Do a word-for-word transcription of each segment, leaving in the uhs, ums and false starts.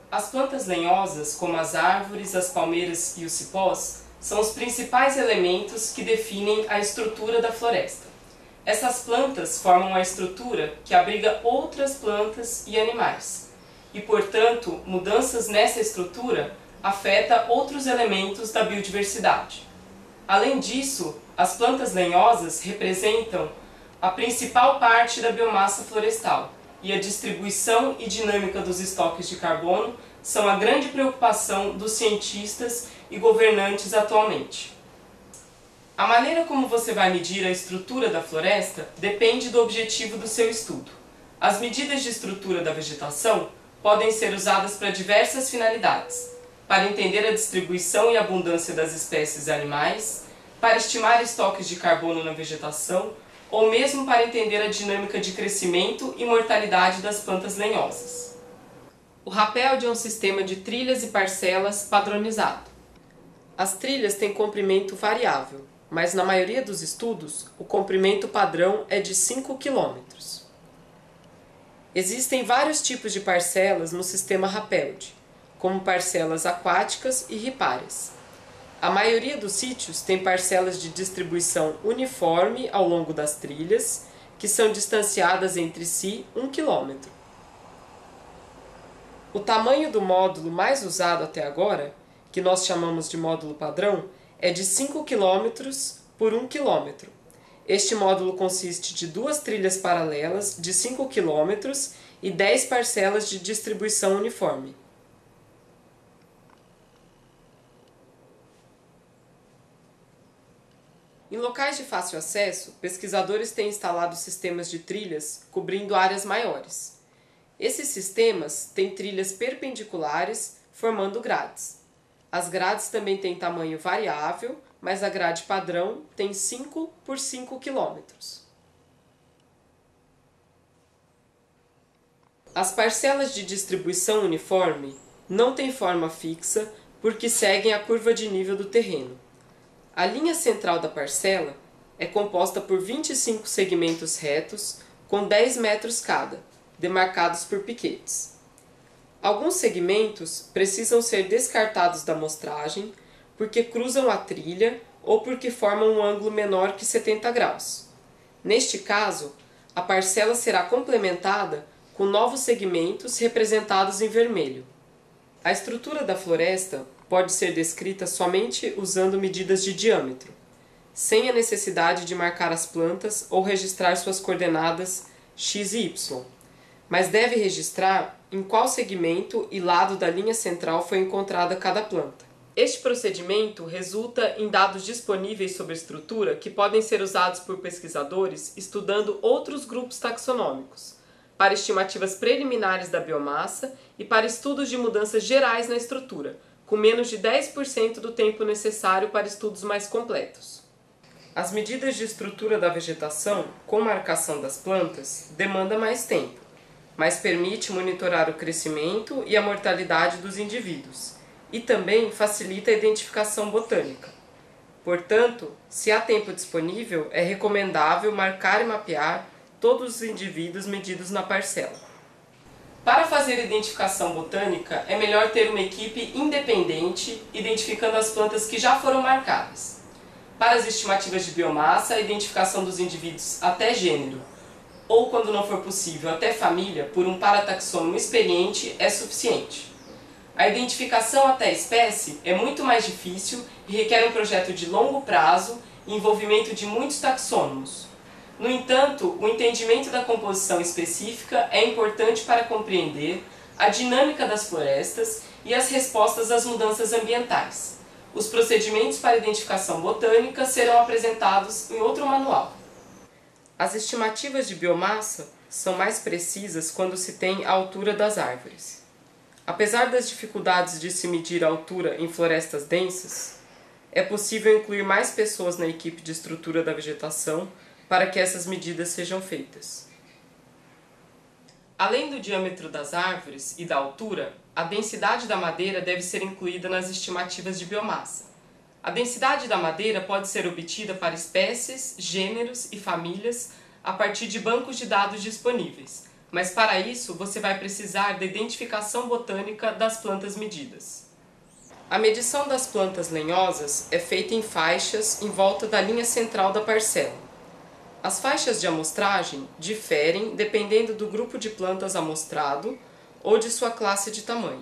As plantas lenhosas, como as árvores, as palmeiras e os cipós, são os principais elementos que definem a estrutura da floresta. Essas plantas formam a estrutura que abriga outras plantas e animais, e, portanto, mudanças nessa estrutura afetam outros elementos da biodiversidade. Além disso, as plantas lenhosas representam a principal parte da biomassa florestal, e a distribuição e dinâmica dos estoques de carbono são a grande preocupação dos cientistas e governantes atualmente. A maneira como você vai medir a estrutura da floresta depende do objetivo do seu estudo. As medidas de estrutura da vegetação podem ser usadas para diversas finalidades: para entender a distribuição e abundância das espécies animais, para estimar estoques de carbono na vegetação, ou mesmo para entender a dinâmica de crescimento e mortalidade das plantas lenhosas. O rapel é um sistema de trilhas e parcelas padronizado. As trilhas têm comprimento variável, mas na maioria dos estudos, o comprimento padrão é de cinco quilômetros. Existem vários tipos de parcelas no sistema Rappeld, como parcelas aquáticas e ripárias. A maioria dos sítios tem parcelas de distribuição uniforme ao longo das trilhas, que são distanciadas entre si um quilômetro. O tamanho do módulo mais usado até agora, que nós chamamos de módulo padrão, é de cinco quilômetros por um quilômetro. Este módulo consiste de duas trilhas paralelas de cinco quilômetros e dez parcelas de distribuição uniforme. Em locais de fácil acesso, pesquisadores têm instalado sistemas de trilhas cobrindo áreas maiores. Esses sistemas têm trilhas perpendiculares, formando grades. As grades também têm tamanho variável, mas a grade padrão tem cinco por cinco quilômetros. As parcelas de distribuição uniforme não têm forma fixa porque seguem a curva de nível do terreno. A linha central da parcela é composta por vinte e cinco segmentos retos com dez metros cada, demarcados por piquetes. Alguns segmentos precisam ser descartados da amostragem porque cruzam a trilha ou porque formam um ângulo menor que setenta graus. Neste caso, a parcela será complementada com novos segmentos representados em vermelho. A estrutura da floresta pode ser descrita somente usando medidas de diâmetro, sem a necessidade de marcar as plantas ou registrar suas coordenadas x e y, mas deve registrar em qual segmento e lado da linha central foi encontrada cada planta. Este procedimento resulta em dados disponíveis sobre a estrutura que podem ser usados por pesquisadores estudando outros grupos taxonômicos, para estimativas preliminares da biomassa e para estudos de mudanças gerais na estrutura, com menos de dez por cento do tempo necessário para estudos mais completos. As medidas de estrutura da vegetação, com marcação das plantas, demandam mais tempo, mas permite monitorar o crescimento e a mortalidade dos indivíduos, e também facilita a identificação botânica. Portanto, se há tempo disponível, é recomendável marcar e mapear todos os indivíduos medidos na parcela. Para fazer identificação botânica, é melhor ter uma equipe independente identificando as plantas que já foram marcadas. Para as estimativas de biomassa, a identificação dos indivíduos até gênero, ou quando não for possível até família, por um parataxônomo experiente é suficiente. A identificação até espécie é muito mais difícil e requer um projeto de longo prazo e envolvimento de muitos taxônomos. No entanto, o entendimento da composição específica é importante para compreender a dinâmica das florestas e as respostas às mudanças ambientais. Os procedimentos para identificação botânica serão apresentados em outro manual. As estimativas de biomassa são mais precisas quando se tem a altura das árvores. Apesar das dificuldades de se medir a altura em florestas densas, é possível incluir mais pessoas na equipe de estrutura da vegetação para que essas medidas sejam feitas. Além do diâmetro das árvores e da altura, a densidade da madeira deve ser incluída nas estimativas de biomassa. A densidade da madeira pode ser obtida para espécies, gêneros e famílias a partir de bancos de dados disponíveis, Mas para isso você vai precisar da identificação botânica das plantas medidas. A medição das plantas lenhosas é feita em faixas em volta da linha central da parcela. As faixas de amostragem diferem dependendo do grupo de plantas amostrado ou de sua classe de tamanho.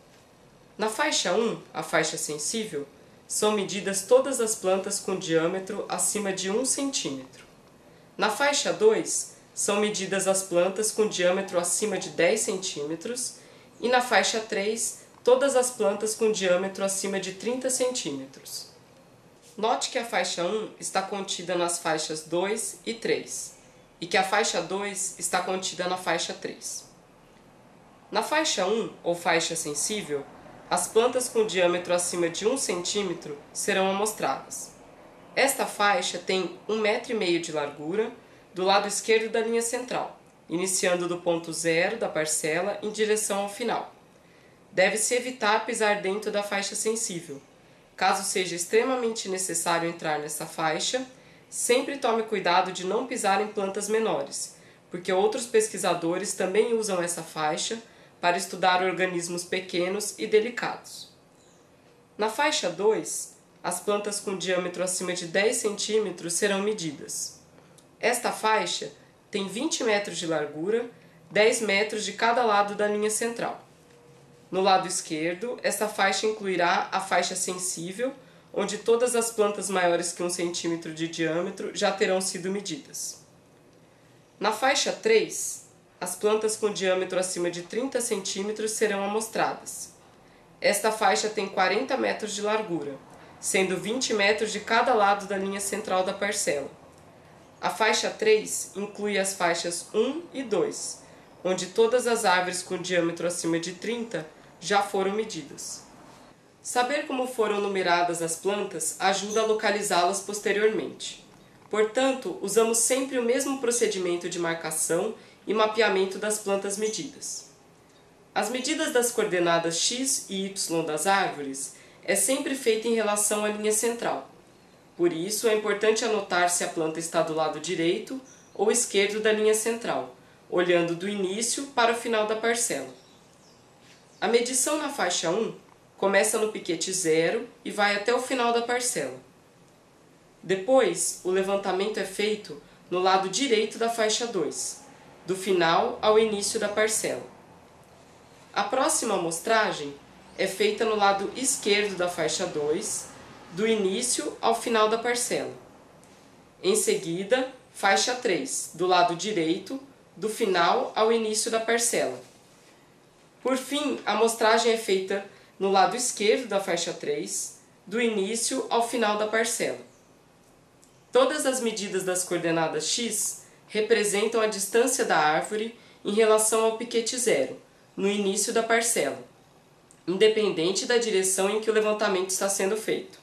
Na faixa um, a faixa sensível, são medidas todas as plantas com diâmetro acima de um centímetro. Na faixa dois, são medidas as plantas com diâmetro acima de dez centímetros e na faixa três, todas as plantas com diâmetro acima de trinta centímetros. Note que a faixa um está contida nas faixas dois e três e que a faixa dois está contida na faixa três. Na faixa um, ou faixa sensível, as plantas com diâmetro acima de um centímetro serão amostradas. Esta faixa tem um metro e meio de largura do lado esquerdo da linha central, iniciando do ponto zero da parcela em direção ao final. Deve-se evitar pisar dentro da faixa sensível. Caso seja extremamente necessário entrar nessa faixa, sempre tome cuidado de não pisar em plantas menores, porque outros pesquisadores também usam essa faixa para estudar organismos pequenos e delicados. Na faixa dois, as plantas com diâmetro acima de dez centímetros serão medidas. Esta faixa tem vinte metros de largura, dez metros de cada lado da linha central. No lado esquerdo, esta faixa incluirá a faixa sensível, onde todas as plantas maiores que um centímetro de diâmetro já terão sido medidas. Na faixa três, as plantas com diâmetro acima de trinta centímetros serão amostradas. Esta faixa tem quarenta metros de largura, sendo vinte metros de cada lado da linha central da parcela. A faixa três inclui as faixas um e dois, onde todas as árvores com diâmetro acima de trinta já foram medidas. Saber como foram numeradas as plantas ajuda a localizá-las posteriormente. Portanto, usamos sempre o mesmo procedimento de marcação e mapeamento das plantas medidas. As medidas das coordenadas x e y das árvores é sempre feita em relação à linha central. Por isso, é importante anotar se a planta está do lado direito ou esquerdo da linha central, olhando do início para o final da parcela. A medição na faixa um começa no piquete zero e vai até o final da parcela. Depois, o levantamento é feito no lado direito da faixa dois, do final ao início da parcela. A próxima amostragem é feita no lado esquerdo da faixa dois, do início ao final da parcela. Em seguida, faixa três, do lado direito, do final ao início da parcela. Por fim, a amostragem é feita no lado esquerdo da faixa três, do início ao final da parcela. Todas as medidas das coordenadas x representam a distância da árvore em relação ao piquete zero, no início da parcela, independente da direção em que o levantamento está sendo feito.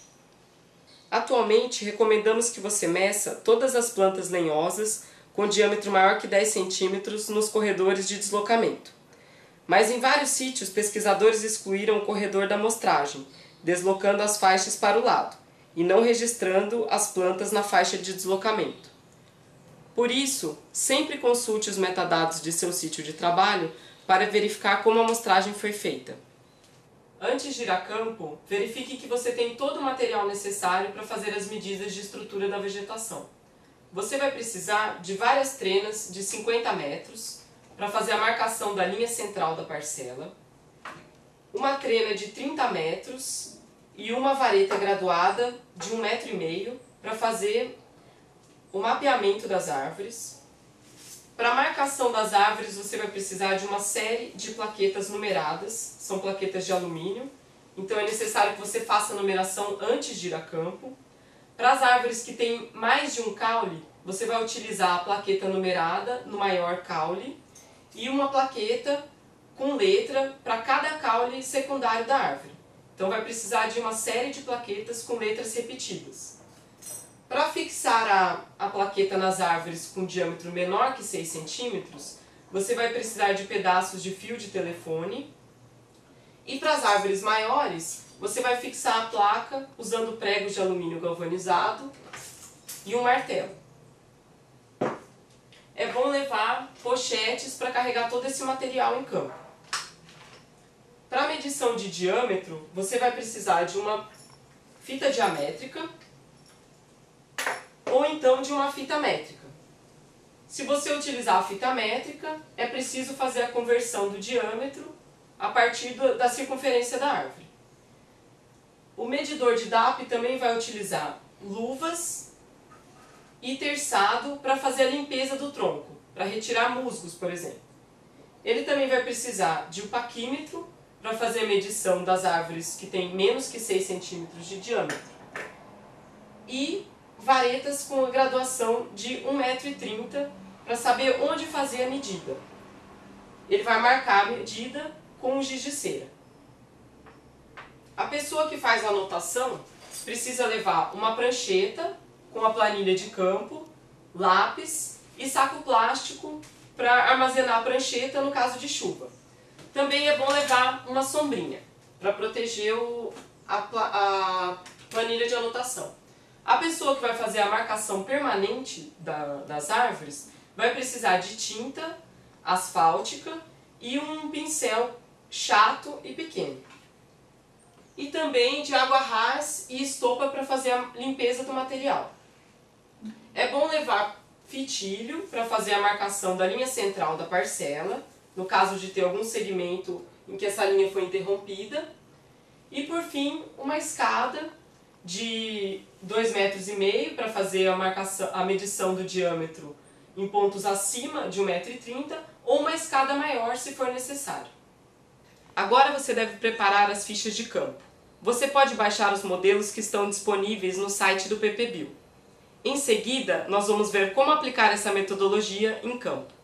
Atualmente, recomendamos que você meça todas as plantas lenhosas com diâmetro maior que dez centímetros nos corredores de deslocamento. Mas em vários sítios, pesquisadores excluíram o corredor da amostragem, deslocando as faixas para o lado, e não registrando as plantas na faixa de deslocamento. Por isso, sempre consulte os metadados de seu sítio de trabalho para verificar como a amostragem foi feita. Antes de ir a campo, verifique que você tem todo o material necessário para fazer as medidas de estrutura da vegetação. Você vai precisar de várias trenas de cinquenta metros, para fazer a marcação da linha central da parcela, uma trena de trinta metros e uma vareta graduada de um metro e meio para fazer o mapeamento das árvores. Para a marcação das árvores você vai precisar de uma série de plaquetas numeradas, são plaquetas de alumínio, então é necessário que você faça a numeração antes de ir a campo. Para as árvores que têm mais de um caule, você vai utilizar a plaqueta numerada no maior caule, e uma plaqueta com letra para cada caule secundário da árvore. Então vai precisar de uma série de plaquetas com letras repetidas. Para fixar a, a plaqueta nas árvores com diâmetro menor que seis centímetros, você vai precisar de pedaços de fio de telefone. E para as árvores maiores, você vai fixar a placa usando pregos de alumínio galvanizado e um martelo. É bom levar pochetes para carregar todo esse material em campo. Para a medição de diâmetro, você vai precisar de uma fita diamétrica ou então de uma fita métrica. Se você utilizar a fita métrica, é preciso fazer a conversão do diâmetro a partir da circunferência da árvore. O medidor de D A P também vai utilizar luvas e terçado para fazer a limpeza do tronco, para retirar musgos, por exemplo. Ele também vai precisar de um paquímetro para fazer a medição das árvores que têm menos que seis centímetros de diâmetro. E varetas com a graduação de um metro e trinta para saber onde fazer a medida. Ele vai marcar a medida com um giz de cera. A pessoa que faz a anotação precisa levar uma prancheta com a planilha de campo, lápis e saco plástico para armazenar a prancheta no caso de chuva. Também é bom levar uma sombrinha para proteger o, a, a planilha de anotação. A pessoa que vai fazer a marcação permanente da, das árvores vai precisar de tinta asfáltica e um pincel chato e pequeno. E também de água rás e estopa para fazer a limpeza do material. É bom levar fitilho para fazer a marcação da linha central da parcela, no caso de ter algum segmento em que essa linha foi interrompida. E por fim, uma escada de dois metros e meio para fazer a, marcação, a medição do diâmetro em pontos acima de um metro e trinta ou uma escada maior se for necessário. Agora você deve preparar as fichas de campo. Você pode baixar os modelos que estão disponíveis no site do P P Bio. Em seguida, nós vamos ver como aplicar essa metodologia em campo.